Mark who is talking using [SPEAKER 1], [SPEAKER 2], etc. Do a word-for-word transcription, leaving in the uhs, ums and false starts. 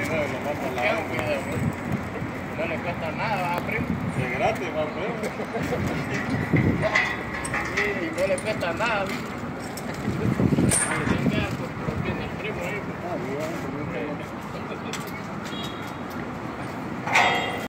[SPEAKER 1] lo más para la
[SPEAKER 2] no le cuesta nada, va, primo.
[SPEAKER 1] Es gratis, va, primo.
[SPEAKER 2] Sí, y no le cuesta nada, ¿sí? Tiene el primo ahí.
[SPEAKER 1] Ah, bien, bien.